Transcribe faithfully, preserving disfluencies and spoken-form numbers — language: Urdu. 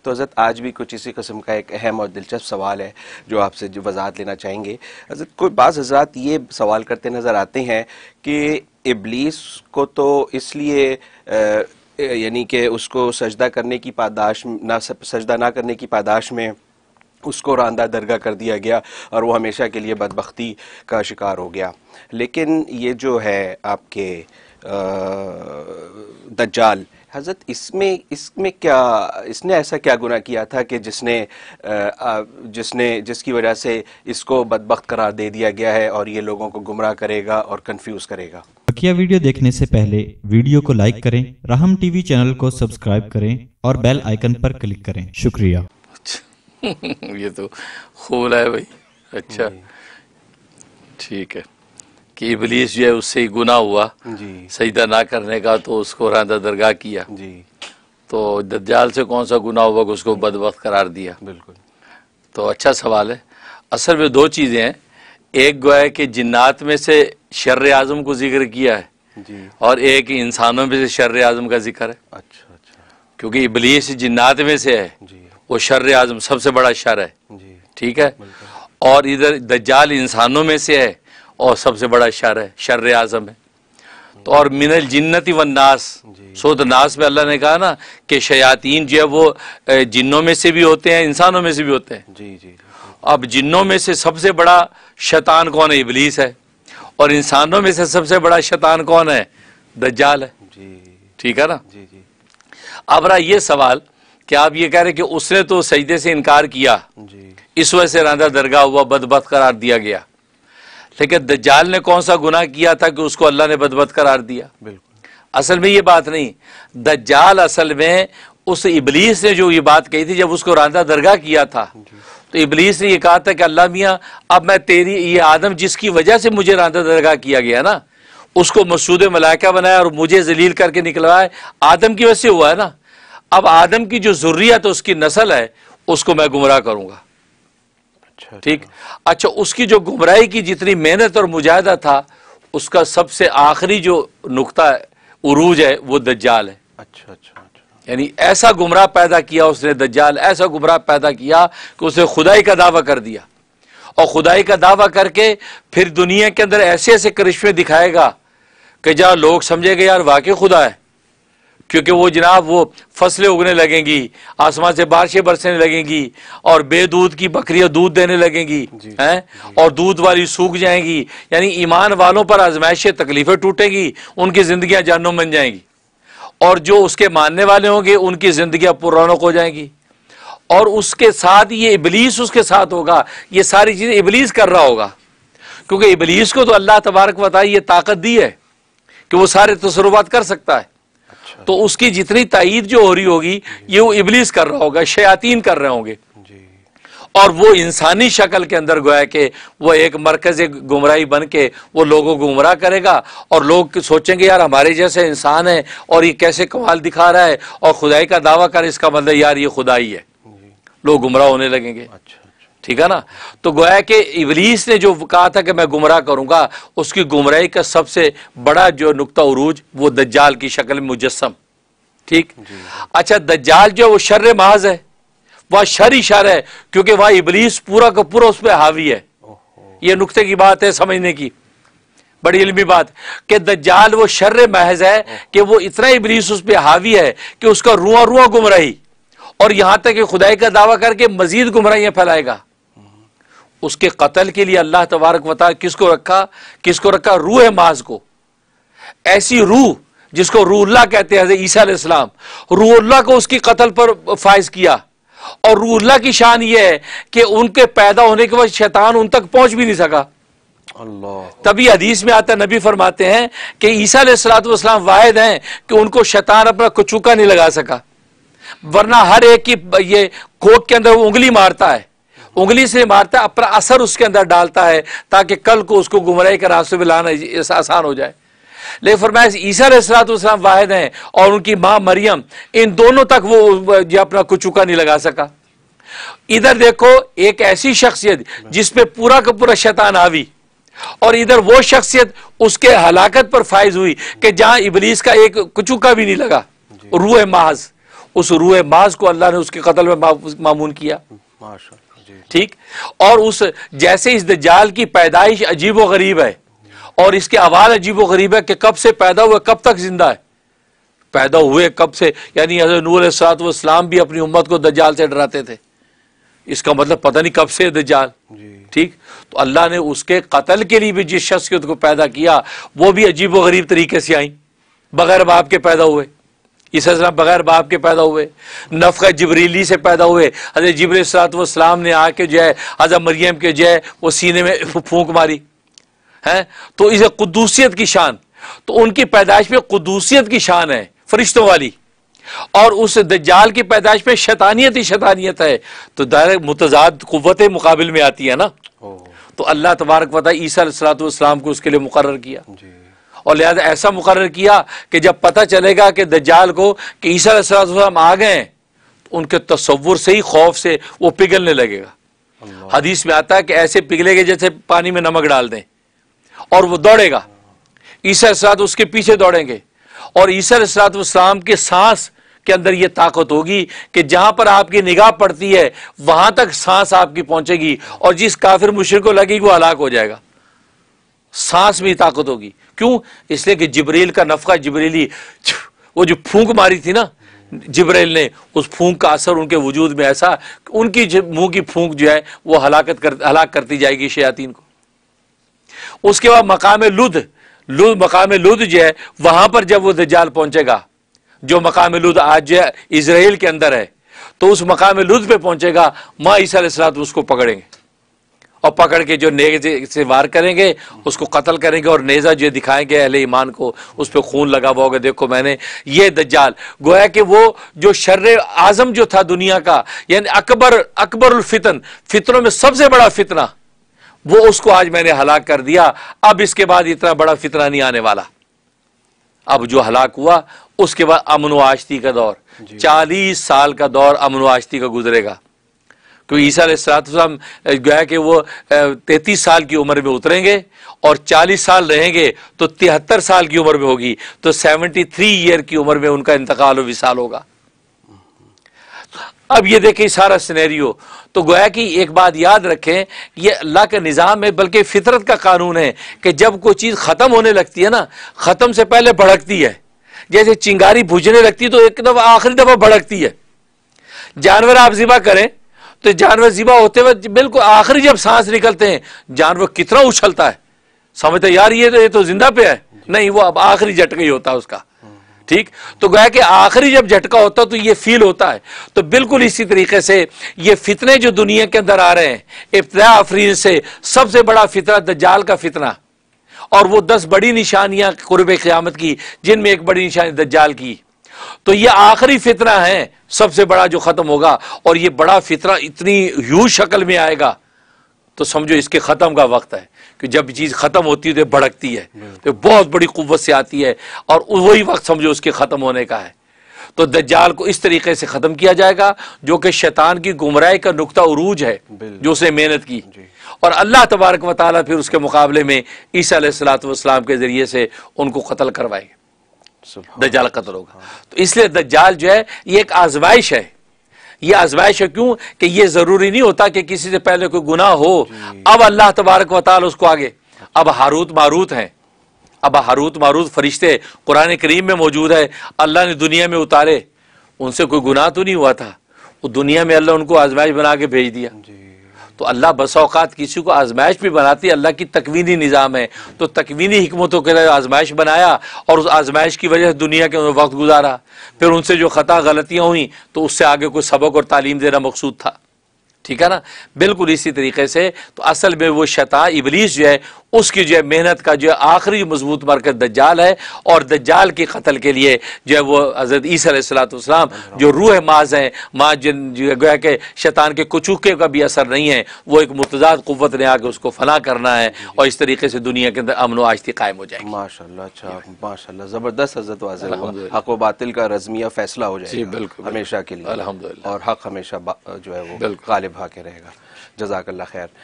تو حضرت آج بھی کچھ اسی قسم کا ایک اہم اور دلچسپ سوال ہے جو آپ سے جو وضاحت لینا چاہیں گے. حضرت کوئی بعض حضرات یہ سوال کرتے نظر آتے ہیں کہ ابلیس کو تو اس لیے یعنی کہ اس کو سجدہ کرنے کی پاداش نہ سجدہ نہ کرنے کی پاداش میں اس کو راندہ درگاہ کر دیا گیا اور وہ ہمیشہ کے لیے بدبختی کا شکار ہو گیا. لیکن یہ جو ہے آپ کے دجال حضرت اس میں اس میں کیا اس نے ایسا کیا گناہ کیا تھا کہ جس نے جس نے جس کی وجہ سے اس کو بدبخت قرار دے دیا گیا ہے اور یہ لوگوں کو گمراہ کرے گا اور کنفیوز کرے گا؟ بقیہ ویڈیو دیکھنے سے پہلے ویڈیو کو لائک کریں، رحم ٹی وی چینل کو سبسکرائب کریں اور بیل آئیکن پر کلک کریں. شکریہ. یہ تو خوب ہے بھائی. اچھا ٹھیک ہے کہ ابلیس جو ہے اس سے ہی گناہ ہوا جی سجدہ نہ کرنے کا تو اس کو راندہ درگاہ کیا. جی تو دجال سے کون سا گناہ ہوا کہ اس کو بدبخت قرار دیا؟ بالکل. تو اچھا سوال ہے. اصل میں دو چیزیں ہیں. ایک گو ہے کہ جنات میں سے شر اعظم کو ذکر کیا ہے جی اور ایک انسانوں میں سے شر اعظم کا ذکر ہے. اچھا اچھا کیونکہ ابلیس جنات میں سے ہے جی وہ شر اعظم سب سے بڑا شر ہے. جی ٹھیک ہے. بالکل. اور ادھر دجال انسانوں میں سے ہے اور سب سے بڑا شر ہے، شر اعظم ہے. تو اور من الجنت والناس جی سورۃ الناس میں اللہ نے کہا نا کہ شیاطین جو ہے وہ جنوں میں سے بھی ہوتے ہیں انسانوں میں سے بھی ہوتے ہیں. جی جی اب جنوں میں سے سب سے بڑا شیطان کون ہے؟ ابلیس ہے. اور انسانوں میں سے سب سے بڑا شیطان کون ہے؟ دجال ہے. جی ٹھیک ہے نا. جی جی اب رہا یہ سوال کہ آپ یہ کہہ رہے کہ اس نے تو سجدے سے انکار کیا، جی اس وجہ سے راندہ درگاہ ہوا، بدبخت قرار دیا گیا. لیکن دجال نے کون سا گناہ کیا تھا کہ اس کو اللہ نے بدبخت قرار دیا؟ بالکل. اصل میں یہ بات نہیں. دجال اصل میں اس ابلیس نے جو یہ بات کہی تھی جب اس کو راندہ درگاہ کیا تھا تو ابلیس نے یہ کہا تھا کہ اللہ میاں اب میں تیری یہ آدم جس کی وجہ سے مجھے راندہ درگاہ کیا گیا نا اس کو مسجود ملائکہ بنایا اور مجھے ذلیل کر کے نکلوایا، آدم کی وجہ سے ہوا ہے نا. اب آدم کی جو ذریت اس کی نسل ہے اس کو میں گمراہ کروں گا. اچھا ٹھیک. اچھا اس کی جو گمراہی کی جتنی محنت اور مجاہدہ تھا اس کا سب سے آخری جو نقطہ عروج ہے وہ دجال ہے. اچھا اچھا اچھا یعنی ایسا گمراہ پیدا کیا اس نے دجال، ایسا گمراہ پیدا کیا کہ اس نے خدائی کا دعویٰ کر دیا اور خدائی کا دعویٰ کر کے پھر دنیا کے اندر ایسے ایسے کرشمے دکھائے گا کہ جہاں لوگ سمجھے گے یار واقعی خدا ہے. کیونکہ وہ جناب وہ فصلیں اگنے لگیں گی، آسمان سے بارشیں برسنے لگیں گی اور بے دودھ کی بکریاں دودھ دینے لگیں گی ہیں اور دودھ والی سوکھ جائیں گی. یعنی ایمان والوں پر آزمائشیں تکلیفیں ٹوٹیں گی، ان کی زندگیاں جہنم بن جائیں گی. اور جو اس کے ماننے والے ہوں گے ان کی زندگیاں پر رونق ہو جائیں گی. اور اس کے ساتھ یہ ابلیس اس کے ساتھ ہوگا. یہ ساری چیزیں ابلیس کر رہا ہوگا کیونکہ ابلیس کو تو اللہ تبارک و تعالی یہ طاقت دی ہے کہ وہ سارے تصرفات کر سکتا ہے. تو اس کی جتنی تائید جو ہو رہی ہوگی یہ وہ ابلیس کر رہا ہوگا، شیاطین کر رہے ہوں گے. اور وہ انسانی شکل کے اندر گویا کہ وہ ایک مرکز گمراہی بن کے وہ لوگوں کو گمراہ کرے گا اور لوگ سوچیں گے یار ہمارے جیسے انسان ہے اور یہ کیسے کمال دکھا رہا ہے اور خدائی کا دعویٰ کر، اس کا مطلب یار یہ خدائی ہے. لوگ گمراہ ہونے لگیں گے. ٹھیک ہے نا. تو گویا کہ ابلیس نے جو کہا تھا کہ میں گمراہ کروں گا اس کی گمراہی کا سب سے بڑا جو نقطہ عروج وہ دجال کی شکل میں مجسم. ٹھیک. اچھا دجال جو وہ شر محض ہے، وہ شر ہی شر ہے کیونکہ وہ ابلیس پورا کا پورا اس پہ حاوی ہے. یہ نقطے کی بات ہے سمجھنے کی، بڑی علمی بات کہ دجال وہ شر محض ہے کہ وہ اتنا ابلیس اس پہ حاوی ہے کہ اس کا رواں رواں گمراہی اور یہاں تک کہ خدائی کا دعویٰ کر کے مزید گمراہیاں پھیلائے گا. اس کے قتل کے لیے اللہ تبارک و تعالی کس کو رکھا؟ کس کو رکھا؟ روح محض کو. ایسی روح جس کو روح اللہ کہتے ہیں، حضرت عیسیٰ علیہ السلام، روح اللہ کو اس کی قتل پر فائز کیا. اور روح اللہ کی شان یہ ہے کہ ان کے پیدا ہونے کے بعد شیطان ان تک پہنچ بھی نہیں سکا. اللہ. تبھی حدیث میں آتا ہے، نبی فرماتے ہیں کہ عیسیٰ علیہ الصلوۃ والسلام واحد ہیں کہ ان کو شیطان اپنا کچوکا نہیں لگا سکا، ورنہ ہر ایک کی یہ کوک کے اندر وہ انگلی مارتا ہے، انگلی سے مارتا ہے، اپنا اثر اس کے اندر ڈالتا ہے تاکہ کل کو اس کو گمراہی کا راستے پہ لانا آسان ہو جائے. لیکن فرمایا عیسیٰ علیہ الصلوۃ والسلام واحد ہیں اور ان کی ماں مریم، ان دونوں تک وہ یہ اپنا کچوکا نہیں لگا سکا. ادھر دیکھو ایک ایسی شخصیت جس پہ پورا کا پورا شیطان حاوی، اور ادھر وہ شخصیت اس کے ہلاکت پر فائز ہوئی کہ جہاں ابلیس کا ایک کچوکا بھی نہیں لگا. روح محض اس روح ماز کو اللہ نے اس کے قتل میں معمون کیا، ٹھیک. اور اس جیسے اس دجال کی پیدائش عجیب و غریب ہے اور اس کے احوال عجیب و غریب ہے کہ کب سے پیدا ہوئے کب تک زندہ ہے، پیدا ہوئے کب سے، یعنی حضرت نوح علیہ السلام بھی اپنی امت کو دجال سے ڈراتے تھے، اس کا مطلب پتہ نہیں کب سے دجال، ٹھیک. تو اللہ نے اس کے قتل کے لیے بھی جس شخصیت کو پیدا کیا وہ بھی عجیب و غریب طریقے سے آئیں، بغیر باپ کے پیدا ہوئے، عیسیٰ علیہ السلام بغیر باپ کے پیدا ہوئے، نفخہ جبریلی سے پیدا ہوئے. حضرت جبریل صلی السلام نے آ کے جو ہے حضرت مریم کے جو ہے وہ سینے میں پھونک ماری ہے، تو اسے قدوسیت کی شان، تو ان کی پیدائش میں قدوسیت کی شان ہے فرشتوں والی، اور اس دجال کی پیدائش میں شیطانیت ہی شیطانیت ہے، تو دائرہ متضاد قوتیں مقابل میں آتی ہے نا. تو اللہ تبارک و تعالی عیسیٰ علیہ السلام کو اس کے لیے مقرر کیا، اور لہذا ایسا مقرر کیا کہ جب پتہ چلے گا کہ دجال کو کہ عیسیٰ علیہ السلام آ گئے ہیں، تو ان کے تصور سے ہی خوف سے وہ پگھلنے لگے گا. حدیث میں آتا ہے کہ ایسے پگھلے گے جیسے پانی میں نمک ڈال دیں، اور وہ دوڑے گا، عیسیٰ علیہ السلام اس کے پیچھے دوڑیں گے، اور عیسیٰ علیہ السلام کے سانس کے اندر یہ طاقت ہوگی کہ جہاں پر آپ کی نگاہ پڑتی ہے وہاں تک سانس آپ کی پہنچے گی، اور جس کافر مشرک کو لگے گی وہ ہلاک ہو جائے گا. سانس میں طاقت ہوگی، کیوں؟ اس لیے کہ جبریل کا نفخہ جبریلی، وہ جو پھونک ماری تھی نا جبریل نے، اس پھونک کا اثر ان کے وجود میں ایسا کہ ان کی منہ کی پھونک جو ہے وہ ہلاکت کر ہلاک کرتی جائے گی شیاطین کو. اس کے بعد مقام لد لد مقام لد جو ہے وہاں پر جب وہ دجال پہنچے گا، جو مقام لد آج جو ہے اسرائیل کے اندر ہے، تو اس مقام لد پہ پہنچے گا، ماں عیسیٰ علیہ السلام اس کو پکڑیں گے، اور پکڑ کے جو نیزے سے وار کریں گے اس کو قتل کریں گے، اور نیزہ جو دکھائیں گے اہل ایمان کو، اس پہ خون لگا ہوا ہوگا، دیکھو میں نے یہ دجال. گویا کہ وہ جو شر اعظم جو تھا دنیا کا، یعنی اکبر اکبر الفتن، فتنوں میں سب سے بڑا فتنہ، وہ اس کو آج میں نے ہلاک کر دیا. اب اس کے بعد اتنا بڑا فتنہ نہیں آنے والا. اب جو ہلاک ہوا اس کے بعد امن و آشتی کا دور، چالیس سال کا دور امن و آشتی کا گزرے گا. کیونکہ عیسیٰ علیہ السلام گویا کہ وہ تینتیس سال کی عمر میں اتریں گے اور چالیس سال رہیں گے تو تہتر سال کی عمر میں ہوگی، تو سیونٹی تھری ایئر کی عمر میں ان کا انتقال و وصال ہوگا. اب یہ دیکھیں سارا سینیریو. تو گویا کہ ایک بات یاد رکھیں، یہ اللہ کا نظام ہے، بلکہ فطرت کا قانون ہے کہ جب کوئی چیز ختم ہونے لگتی ہے نا، ختم سے پہلے بھڑکتی ہے. جیسے چنگاری بجھنے لگتی ہے تو ایک دفعہ آخری دفعہ بھڑکتی ہے. جانور آپ ذبح کریں تو جانور ذبح ہوتے ہوئے بالکل آخری جب سانس نکلتے ہیں جانور کتنا اچھلتا ہے، سمجھتے یار یہ تو یہ تو زندہ پہ ہے، نہیں وہ اب آخری جھٹکا ہی ہوتا ہے اس کا، ٹھیک. تو گویا کہ آخری جب جھٹکا ہوتا ہے تو یہ فیل ہوتا ہے. تو بالکل اسی طریقے سے یہ فتنے جو دنیا کے اندر آ رہے ہیں، ابتدا آفرین سے سب سے بڑا فتنہ دجال کا فتنہ، اور وہ دس بڑی نشانیاں قرب قیامت کی، جن میں ایک بڑی نشانی دجال کی. تو یہ آخری فتنہ ہے سب سے بڑا جو ختم ہوگا، اور یہ بڑا فتنہ اتنی ہیوج شکل میں آئے گا تو سمجھو اس کے ختم کا وقت ہے. کہ جب چیز ختم ہوتی ہے تو بھڑکتی ہے، تو بہت بڑی قوت سے آتی ہے، اور وہی وقت سمجھو اس کے ختم ہونے کا ہے. تو دجال کو اس طریقے سے ختم کیا جائے گا جو کہ شیطان کی گمراہی کا نقطہ عروج ہے جو اس نے محنت کی، اور اللہ تبارک و تعالیٰ پھر اس کے مقابلے میں عیسیٰ علیہ السلام کے ذریعے سے ان کو قتل کروائے گے. دجال قتل ہوگا. تو اس لیے دجال جو ہے یہ ایک آزمائش ہے. یہ آزمائش ہے کیوں کہ یہ ضروری نہیں ہوتا کہ کسی سے پہلے کوئی گناہ ہو. اب اللہ تبارک و تعالی اس کو آگے، اب ہاروت ماروت ہیں، اب ہاروت ماروت فرشتے قرآن کریم میں موجود ہے، اللہ نے دنیا میں اتارے. ان سے کوئی گناہ تو نہیں ہوا تھا، وہ دنیا میں اللہ ان کو آزمائش بنا کے بھیج دیا. تو اللہ بس اوقات کسی کو آزمائش بھی بناتی ہے، اللہ کی تکوینی نظام ہے. تو تکوینی حکمتوں کے لیے آزمائش بنایا، اور اس آزمائش کی وجہ سے دنیا کے اندر وقت گزارا. پھر ان سے جو خطا غلطیاں ہوئیں تو اس سے آگے کوئی سبق اور تعلیم دینا مقصود تھا. ٹھیک ہے نا. بالکل اسی طریقے سے تو اصل میں وہ شیطان ابلیس جو ہے اس کی جو ہے محنت کا جو ہے آخری مضبوط مرکز دجال ہے، اور دجال کے قتل کے لیے جو ہے وہ حضرت عیسیٰ علیہ الصلوۃ والسلام جو روح ماز ہیں، ماں جن جو گویا کہ شیطان کے کچوکے کا بھی اثر نہیں ہے، وہ ایک متضاد قوت نے آ کے اس کو فنا کرنا ہے، اور اس طریقے سے دنیا کے اندر امن و آشتی قائم ہو جائے گی. ماشاءاللہ. اچھا ماشاءاللہ زبردست حضرت واضح ہوا. حق و باطل کا رزمیہ فیصلہ ہو جائے گا ہمیشہ کے لیے، الحمدللہ، اور حق ہمیشہ جو ہے وہ غالب آ کے رہے گا. جزاک اللہ خیر.